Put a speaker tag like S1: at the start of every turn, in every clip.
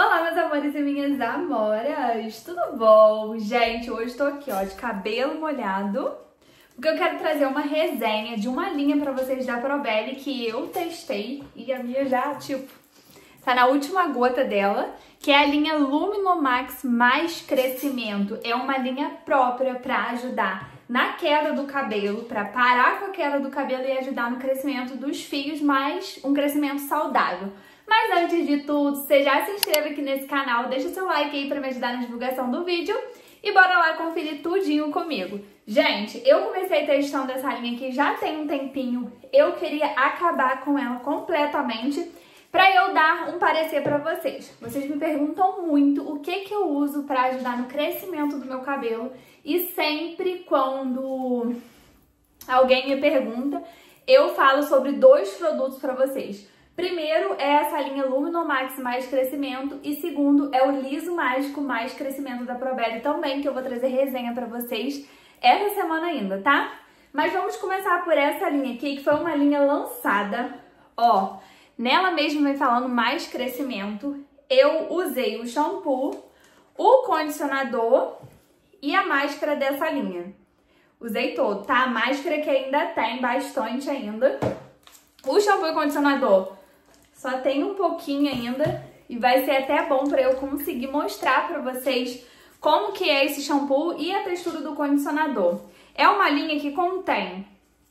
S1: Olá, meus amores e minhas amoras, tudo bom? Gente, hoje tô aqui, ó, de cabelo molhado, porque eu quero trazer uma resenha de uma linha pra vocês da Probelly que eu testei e a minha já, tá na última gota dela, que é a linha Luminomax Mais Crescimento. É uma linha própria pra ajudar na queda do cabelo, pra parar com a queda do cabelo e ajudar no crescimento dos fios, mas um crescimento saudável. Mas antes de tudo, você já se inscreve aqui nesse canal, deixa seu like aí pra me ajudar na divulgação do vídeo e bora lá conferir tudinho comigo. Gente, eu comecei testando essa linha aqui já tem um tempinho, eu queria acabar com ela completamente pra eu dar um parecer pra vocês. Vocês me perguntam muito o que eu uso pra ajudar no crescimento do meu cabelo e sempre quando alguém me pergunta, eu falo sobre dois produtos pra vocês. Primeiro é essa linha Luminomax Mais Crescimento e segundo é o Liso Mágico Mais Crescimento da Probelly também, que eu vou trazer resenha pra vocês essa semana ainda, tá? Mas vamos começar por essa linha aqui, que foi uma linha lançada, ó, nela mesmo vem falando Mais Crescimento. Eu usei o shampoo, o condicionador e a máscara dessa linha. Usei todo, tá? A máscara que ainda tem bastante ainda. O shampoo e o condicionador só tem um pouquinho ainda e vai ser até bom para eu conseguir mostrar para vocês como que é esse shampoo e a textura do condicionador. É uma linha que contém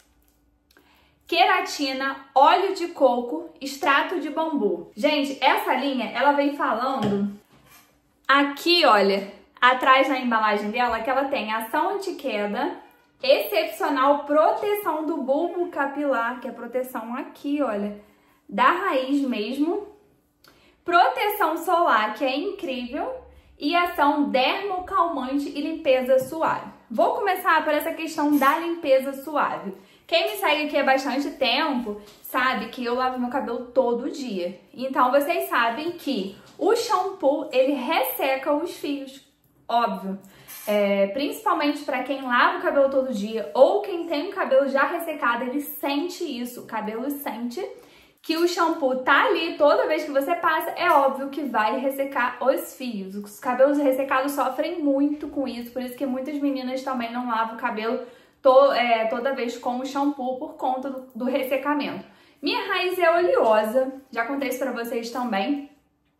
S1: queratina, óleo de coco, extrato de bambu. Gente, essa linha, ela vem falando aqui, olha, atrás na embalagem dela, que ela tem ação anti-queda, excepcional proteção do bulbo capilar, que é proteção aqui, olha, da raiz mesmo, proteção solar, que é incrível, e ação dermocalmante e limpeza suave. Vou começar por essa questão da limpeza suave. Quem me segue aqui há bastante tempo sabe que eu lavo meu cabelo todo dia. Então vocês sabem que o shampoo, ele resseca os fios, óbvio. Principalmente para quem lava o cabelo todo dia ou quem tem o cabelo já ressecado, ele sente isso, o cabelo sente que o shampoo tá ali toda vez que você passa, é óbvio que vai ressecar os fios. Os cabelos ressecados sofrem muito com isso, por isso que muitas meninas também não lavam o cabelo toda vez com o shampoo por conta do ressecamento. Minha raiz é oleosa, já contei isso pra vocês também,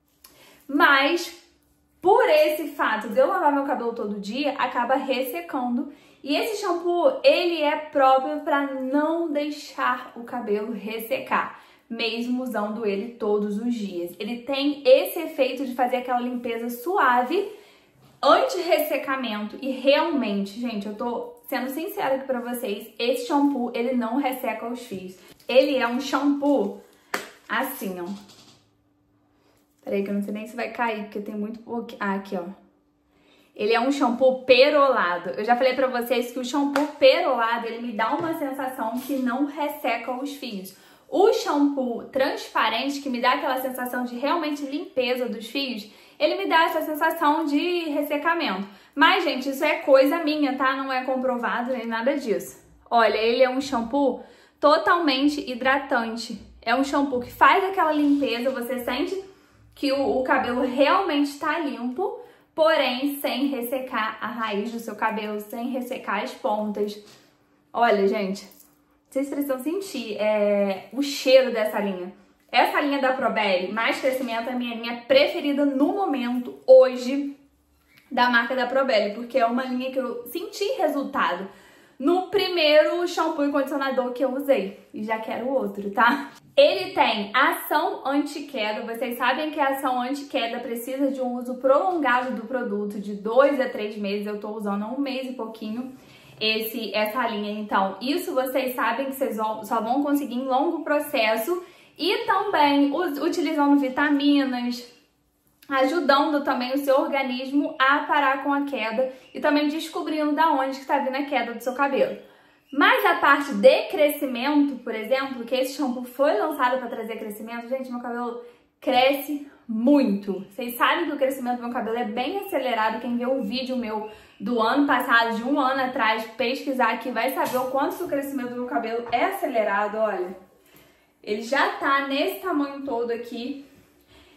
S1: mas por esse fato de eu lavar meu cabelo todo dia, acaba ressecando. E esse shampoo, ele é próprio para não deixar o cabelo ressecar, mesmo usando ele todos os dias. Ele tem esse efeito de fazer aquela limpeza suave, anti-ressecamento. E realmente, gente, eu tô sendo sincera aqui pra vocês, esse shampoo, ele não resseca os fios. Ele é um shampoo assim, ó. Peraí que eu não sei nem se vai cair, porque tem muito pouco. Ah, aqui, ó. Ele é um shampoo perolado. Eu já falei pra vocês que o shampoo perolado, ele me dá uma sensação que não resseca os fios. O shampoo transparente, que me dá aquela sensação de realmente limpeza dos fios, ele me dá essa sensação de ressecamento. Mas, gente, isso é coisa minha, tá? Não é comprovado nem nada disso. Olha, ele é um shampoo totalmente hidratante. É um shampoo que faz aquela limpeza, você sente que o cabelo realmente está limpo, porém sem ressecar a raiz do seu cabelo, sem ressecar as pontas. Olha, gente, vocês precisam sentir o cheiro dessa linha. Essa linha da Probelly Mais Crescimento é a minha linha preferida no momento, hoje, da marca da Probelly, porque é uma linha que eu senti resultado no primeiro shampoo e condicionador que eu usei. E já quero outro, tá? Ele tem ação anti-queda. Vocês sabem que a ação anti-queda precisa de um uso prolongado do produto, de 2 a 3 meses. Eu tô usando há 1 mês e pouquinho essa linha. Então, isso vocês sabem que vocês só vão conseguir em longo processo. E também utilizando vitaminas, ajudando também o seu organismo a parar com a queda e também descobrindo da onde que está vindo a queda do seu cabelo. Mas a parte de crescimento, por exemplo, que esse shampoo foi lançado para trazer crescimento, gente, meu cabelo cresce muito. Vocês sabem que o crescimento do meu cabelo é bem acelerado. Quem vê o vídeo meu do ano passado, de 1 ano atrás, pesquisar aqui, vai saber o quanto que o crescimento do meu cabelo é acelerado, olha. Ele já tá nesse tamanho todo aqui.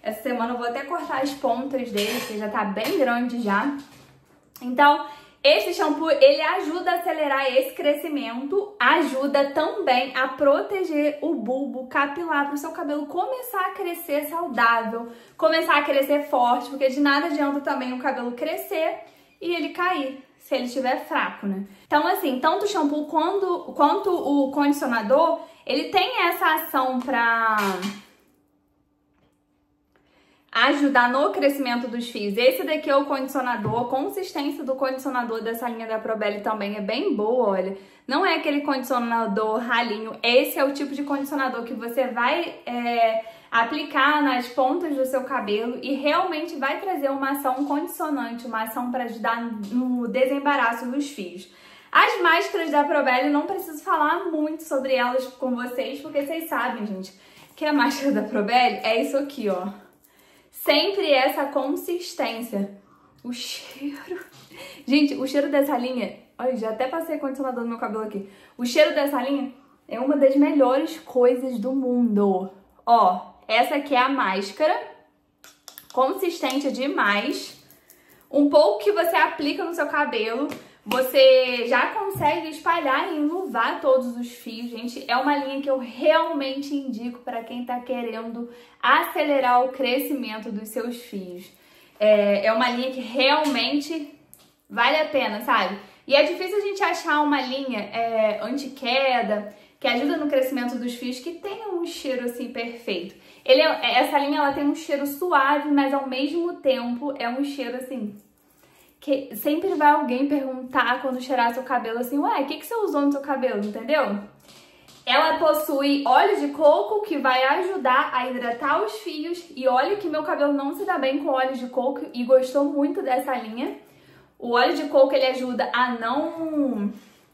S1: Essa semana eu vou até cortar as pontas dele, porque já tá bem grande já. Então, esse shampoo, ele ajuda a acelerar esse crescimento, ajuda também a proteger o bulbo capilar para o seu cabelo começar a crescer saudável, começar a crescer forte, porque de nada adianta também o cabelo crescer e ele cair, se ele estiver fraco, né? Então, assim, tanto o shampoo quanto o condicionador, ele tem essa ação para ajudar no crescimento dos fios. Esse daqui é o condicionador, a consistência do condicionador dessa linha da Probelli também é bem boa, olha. Não é aquele condicionador ralinho, esse é o tipo de condicionador que você vai aplicar nas pontas do seu cabelo e realmente vai trazer uma ação condicionante, uma ação para ajudar no desembaraço dos fios. As máscaras da Probelli, não preciso falar muito sobre elas com vocês, porque vocês sabem, gente, que a máscara da Probelli é isso aqui, ó. Sempre essa consistência. O cheiro... Gente, o cheiro dessa linha... Olha, já até passei condicionador no meu cabelo aqui. O cheiro dessa linha é uma das melhores coisas do mundo. Ó, essa aqui é a máscara. Consistente demais. Um pouco que você aplica no seu cabelo, você já consegue espalhar e enluvar todos os fios, gente. É uma linha que eu realmente indico para quem tá querendo acelerar o crescimento dos seus fios. É uma linha que realmente vale a pena, sabe? E é difícil a gente achar uma linha anti-queda, que ajuda no crescimento dos fios, que tenha um cheiro assim perfeito. Essa linha ela tem um cheiro suave, mas ao mesmo tempo é um cheiro assim... que sempre vai alguém perguntar quando cheirar seu cabelo assim, ué, o que você usou no seu cabelo, entendeu? Ela possui óleo de coco que vai ajudar a hidratar os fios e olha que meu cabelo não se dá bem com óleo de coco e gostou muito dessa linha. O óleo de coco ele ajuda a não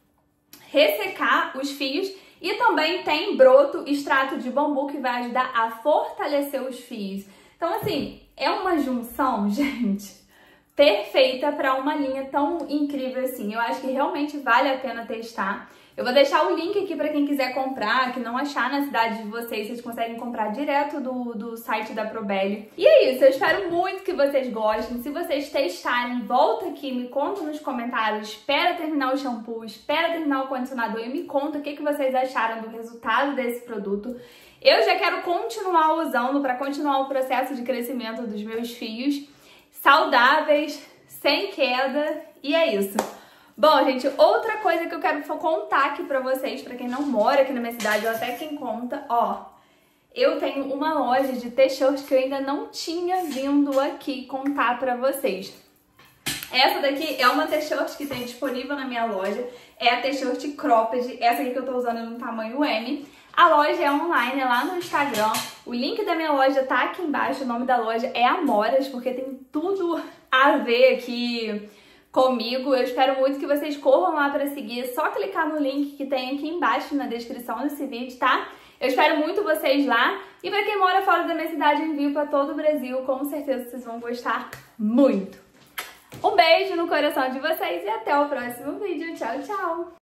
S1: ressecar os fios e também tem broto, extrato de bambu que vai ajudar a fortalecer os fios. Então assim, é uma junção, gente, perfeita para uma linha tão incrível assim. Eu acho que realmente vale a pena testar. Eu vou deixar o link aqui para quem quiser comprar, que não achar na cidade de vocês conseguem comprar direto do site da Probelli. E é isso, eu espero muito que vocês gostem. Se vocês testarem, volta aqui, me conta nos comentários, espera terminar o shampoo, espera terminar o condicionador e me conta o que vocês acharam do resultado desse produto. Eu já quero continuar usando para continuar o processo de crescimento dos meus fios saudáveis, sem queda, e é isso. Bom, gente, outra coisa que eu quero contar aqui pra vocês, pra quem não mora aqui na minha cidade, ou até quem conta, ó, eu tenho uma loja de t-shirts que eu ainda não tinha vindo aqui contar pra vocês. Essa daqui é uma t-shirt que tem disponível na minha loja, é a t-shirt cropped, essa aqui que eu tô usando no tamanho M. A loja é online, é lá no Instagram, o link da minha loja tá aqui embaixo, o nome da loja é Amoras, porque tem tudo a ver aqui comigo. Eu espero muito que vocês corram lá para seguir, é só clicar no link que tem aqui embaixo na descrição desse vídeo, tá? Eu espero muito vocês lá, e para quem mora fora da minha cidade, envio para todo o Brasil, com certeza vocês vão gostar muito. Um beijo no coração de vocês e até o próximo vídeo. Tchau, tchau!